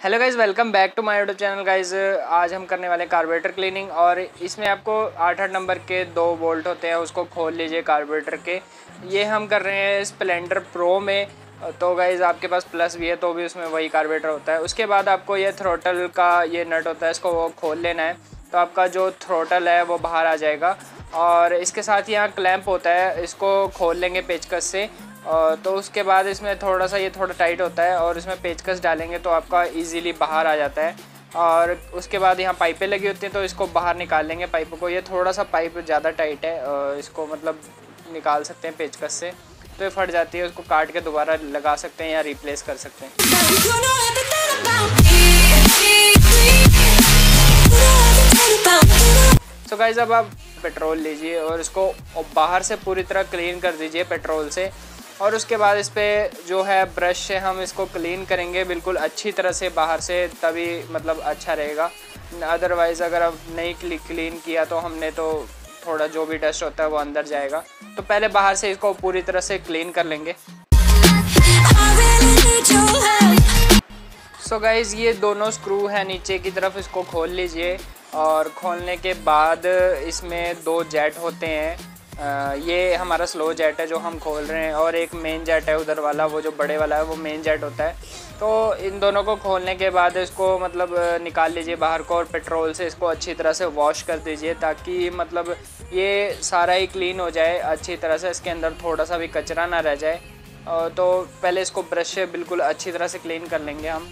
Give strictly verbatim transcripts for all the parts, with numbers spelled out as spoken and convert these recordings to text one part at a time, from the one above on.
Hello guys, welcome back to my YouTube channel guys. आज हम करने वाले कार्बोरेटर क्लीनिंग और इसमें आपको आठ आठ नंबर के दो बोल्ट होते हैं, उसको खोल लीजिए कार्बोरेटर के। ये हम कर रहे हैं स्प्लेंडर प्रो में। तो गाइज़ आपके पास प्लस भी है तो भी उसमें वही कार्बोरेटर होता है। उसके बाद आपको ये थ्रोटल का ये नट होता है, इसको वो खोल लेना है तो आपका जो थ्रोटल है वो बाहर आ जाएगा। और इसके साथ यहाँ क्लैंप होता है, इसको खोल लेंगे पेचकस से। और तो उसके बाद इसमें थोड़ा सा ये थोड़ा टाइट होता है और इसमें पेचकस डालेंगे तो आपका इजीली बाहर आ जाता है। और उसके बाद यहाँ पाइपें लगी होती हैं तो इसको बाहर निकाल लेंगे पाइपों को। ये थोड़ा सा पाइप ज़्यादा टाइट है, इसको मतलब निकाल सकते हैं पेचकस से, तो ये फट जाती है। उसको काट के दोबारा लगा सकते हैं या रिप्लेस कर सकते हैं। तो गाइस अब आप पेट्रोल लीजिए और इसको बाहर से पूरी तरह क्लीन कर दीजिए पेट्रोल से। और उसके बाद इस पर जो है ब्रश से हम इसको क्लीन करेंगे बिल्कुल अच्छी तरह से बाहर से, तभी मतलब अच्छा रहेगा। अदरवाइज़ अगर अब नहीं क्लीन किया तो हमने तो थोड़ा जो भी डस्ट होता है वो अंदर जाएगा। तो पहले बाहर से इसको पूरी तरह से क्लीन कर लेंगे। सो गाइज़ ये दोनों स्क्रू हैं नीचे की तरफ, इसको खोल लीजिए। और खोलने के बाद इसमें दो जेट होते हैं। आ, ये हमारा स्लो जेट है जो हम खोल रहे हैं, और एक मेन जेट है उधर वाला, वो जो बड़े वाला है वो मेन जेट होता है। तो इन दोनों को खोलने के बाद इसको मतलब निकाल लीजिए बाहर को और पेट्रोल से इसको अच्छी तरह से वॉश कर दीजिए, ताकि मतलब ये सारा ही क्लीन हो जाए अच्छी तरह से, इसके अंदर थोड़ा सा भी कचरा ना रह जाए। तो पहले इसको ब्रश से बिल्कुल अच्छी तरह से क्लीन कर लेंगे हम।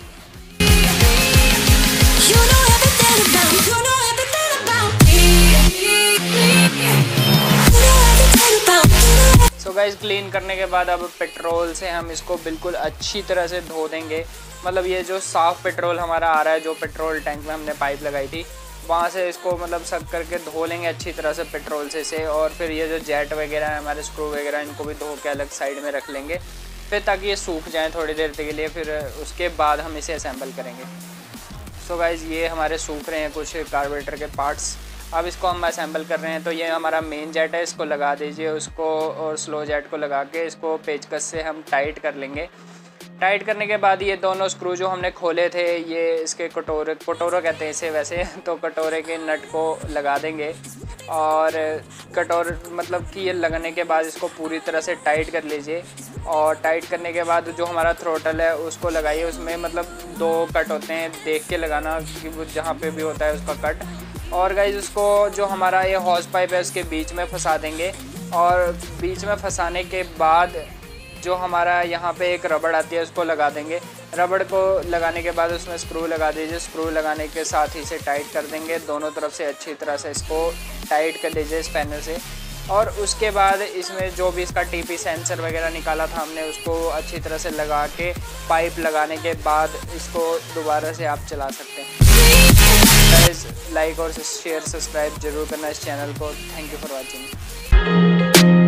सो गाइस क्लीन करने के बाद अब पेट्रोल से हम इसको बिल्कुल अच्छी तरह से धो देंगे। मतलब ये जो साफ़ पेट्रोल हमारा आ रहा है, जो पेट्रोल टैंक में हमने पाइप लगाई थी वहाँ से इसको मतलब सब करके धो लेंगे अच्छी तरह से पेट्रोल से से और फिर ये जो जेट वगैरह है हमारे स्क्रू वगैरह, इनको भी धो के अलग साइड में रख लेंगे फिर, ताकि ये सूख जाए थोड़ी देर के लिए। फिर उसके बाद हम इसे असेंबल करेंगे। सो गाइज़ ये हमारे सूख रहे हैं कुछ कार्बोरेटर के पार्ट्स, अब इसको हम असेंबल कर रहे हैं। तो ये हमारा मेन जेट है, इसको लगा दीजिए उसको, और स्लो जेट को लगा के इसको पेचकस से हम टाइट कर लेंगे। टाइट करने के बाद ये दोनों स्क्रू जो हमने खोले थे, ये इसके कटोरे कटोरा कहते हैं इसे वैसे, तो कटोरे के नट को लगा देंगे। और कटोर मतलब कि ये लगने के बाद इसको पूरी तरह से टाइट कर लीजिए। और टाइट करने के बाद जो हमारा थ्रोटल है उसको लगाइए। उसमें मतलब दो कट होते हैं, देख के लगाना कि वो जहाँ पे भी होता है उसका कट। और गाइस उसको जो हमारा ये हॉस पाइप है उसके बीच में फंसा देंगे। और बीच में फंसाने के बाद जो हमारा यहाँ पे एक रबड़ आती है उसको लगा देंगे। रबड़ को लगाने के बाद उसमें स्क्रू लगा दीजिए। स्क्रू लगाने के साथ ही इसे टाइट कर देंगे दोनों तरफ से, अच्छी तरह से इसको टाइट कर लीजिए स्पैनर से। और उसके बाद इसमें जो भी इसका टीपी सेंसर वगैरह निकाला था हमने, उसको अच्छी तरह से लगा के पाइप लगाने के बाद इसको दोबारा से आप चला सकते हैं। गाइस लाइक और शेयर सब्सक्राइब जरूर करना इस चैनल को। Thank you for watching.